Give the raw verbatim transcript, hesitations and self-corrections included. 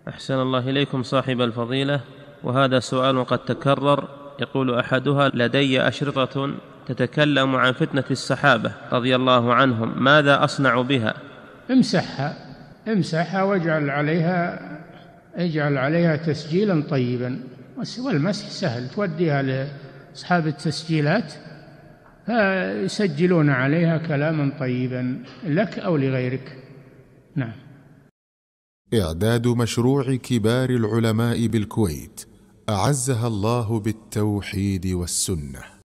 أحسن الله إليكم صاحب الفضيلة، وهذا سؤال قد تكرر. يقول أحدها: لدي أشرطة تتكلم عن فتنة الصحابة رضي الله عنهم، ماذا أصنع بها؟ امسحها امسحها واجعل عليها اجعل عليها تسجيلا طيبا، والمسح سهل، توديها لأصحاب التسجيلات فيسجلون عليها كلاما طيبا لك أو لغيرك. نعم. إعداد مشروع كبار العلماء بالكويت أعزها الله بالتوحيد والسنة.